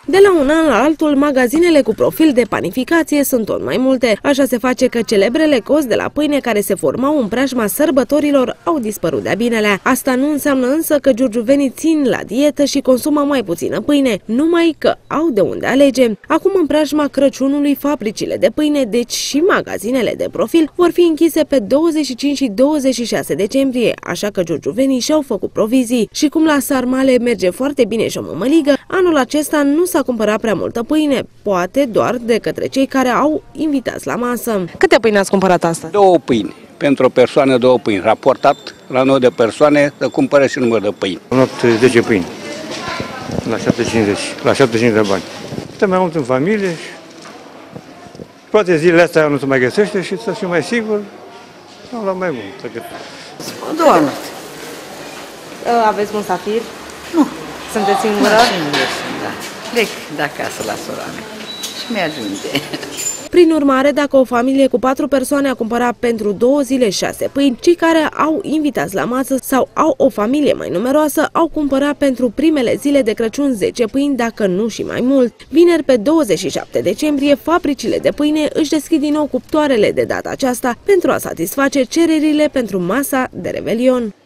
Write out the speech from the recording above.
De la un an la altul, magazinele cu profil de panificație sunt tot mai multe. Așa se face că celebrele cozi de la pâine care se formau în preajma sărbătorilor au dispărut de-a binelea. Asta nu înseamnă însă că giurgiuvenii țin la dietă și consumă mai puțină pâine, numai că au de unde alege. Acum, în preajma Crăciunului, fabricile de pâine, deci și magazinele de profil, vor fi închise pe 25 și 26 decembrie, așa că giurgiuvenii și-au făcut provizii. Și cum la sarmale merge foarte bine și o mămăligă, anul acesta nu s-a cumpărat prea multă pâine, poate doar de către cei care au invitați la masă. Câte pâine ați cumpărat astăzi? 2 pâini. Pentru o persoană 2 pâini. Raportat la 9 de persoane, să cumpere și număr de pâini. Am luat 10 pâini, la 7,50, la 75 de bani. Stăm mai mult în familie și poate zilele astea nu se mai găsește și să fiu mai sigur, am luat mai mult. Doamne. Aveți musafir? Nu. Sunteți singură? Singură sunt, da. Plec de acasă la sora mea și mi-ajunge. Prin urmare, dacă o familie cu 4 persoane a cumpărat pentru 2 zile 6 pâini, cei care au invitați la masă sau au o familie mai numeroasă au cumpărat pentru primele zile de Crăciun 10 pâini, dacă nu și mai mult. Vineri, pe 27 decembrie, fabricile de pâine își deschid din nou cuptoarele de data aceasta pentru a satisface cererile pentru masa de Revelion.